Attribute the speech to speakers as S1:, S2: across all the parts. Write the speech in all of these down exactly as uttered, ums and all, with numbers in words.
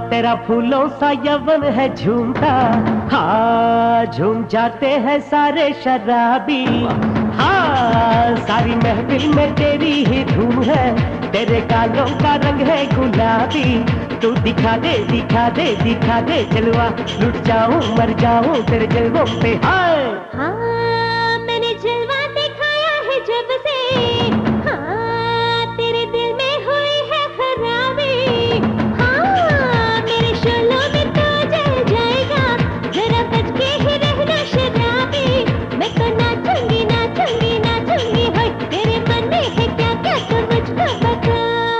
S1: तेरा फूलों सा यवन है झूमता, हाँ झूम जाते हैं सारे शराबी। हाँ सारी महफिल में तेरी ही धूम है, तेरे गालों का रंग है गुलाबी। तू दिखा दे दिखा दे दिखा दे जलवा, लुट जाऊं मर जाऊं तेरे जलवों पे। हाय
S2: हाँ मैंने जलवा दिखाया है जब से, हाँ तेरे दिल में हुई है खराबी। हाँ मेरे शोलों में तो जल जाएगा, जरा बच के ही रहना शराबी। मैं तो नाचूंगी नाचूंगी नाचूंगी, होय तेरे मन में है क्या क्या तो मुझको बता।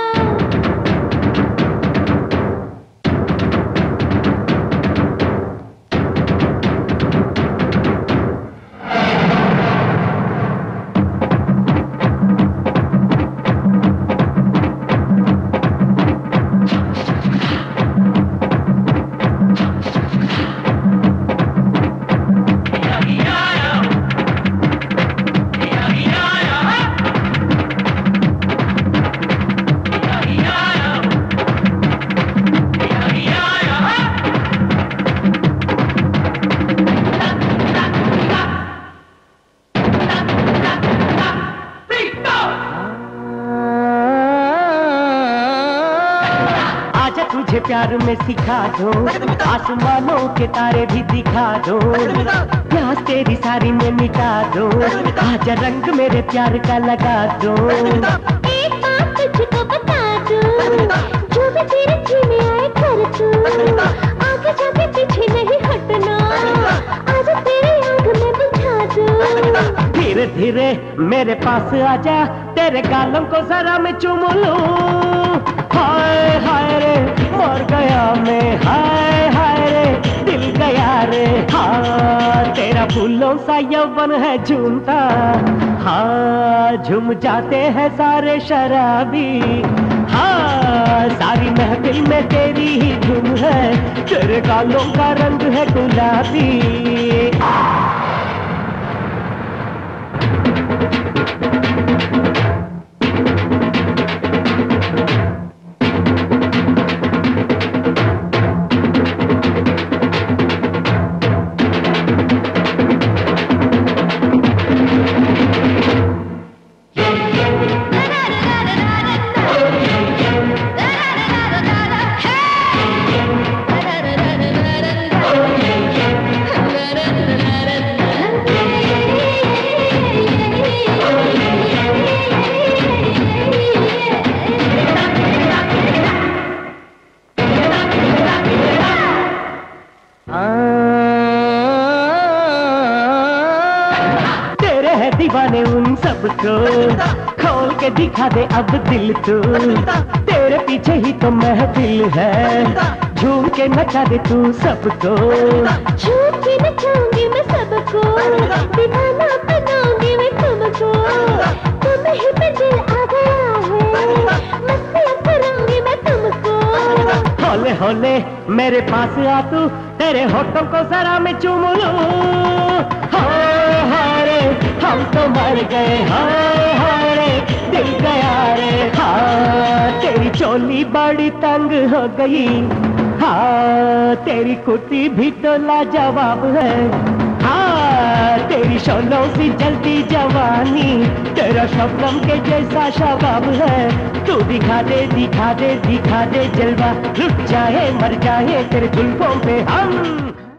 S2: तुझे प्यार में सिखा दो, आसमानों के तारे भी दिखा दो, प्यास तेरी सारी में मिटा दो, आजा रंग मेरे प्यार का लगा दो। एक बात तुझको बता दो, जो भी तेरे जी में आए कर तू, आगे जाके पीछे नहीं हटना, आजा तेरी आंख में बुझा दो। धीरे धीरे मेरे पास आजा, तेरे गालों को जरा मैं चूम लूं। हाय हाय रे मर गया मैं, हाय हाय रे दिल गया रे। हाँ तेरा फूलों सा यौवन है झूमता, हाँ झूम जाते हैं सारे शराबी। हाँ सारी महफिल में तेरी ही धूम है, तेरे गालों का रंग है गुलाबी। दीवाने उन सबको खोल के दिखा दे अब दिल तू, तेरे पीछे ही तो महफिल है, झूम के नचा दे तू सबको। झूम के नचाऊंगी मैं सबको, दीवाना बनाऊंगी मैं तुमको, तुम ही पे दिल आ गया है, मस्तियां करूंगी मैं तुमको। होले होले मेरे पास आ तू, तेरे होठों को जरा मैं चूम लूं। हाय रे हम तो मर गए, हाय हाय रे दिल गया रे। हाँ तेरी चोली बड़ी तंग हो गई, हाँ तेरी कुर्ती भी तो लाजवाब है, हाँ तेरी शोलों सी जल्दी जवानी, तेरा शबनम के जैसा शबाब है। तू दिखा दे दिखा दे दिखा दे जलवा, लुट जाए मर जाए तेरे जुल्फों पे हम।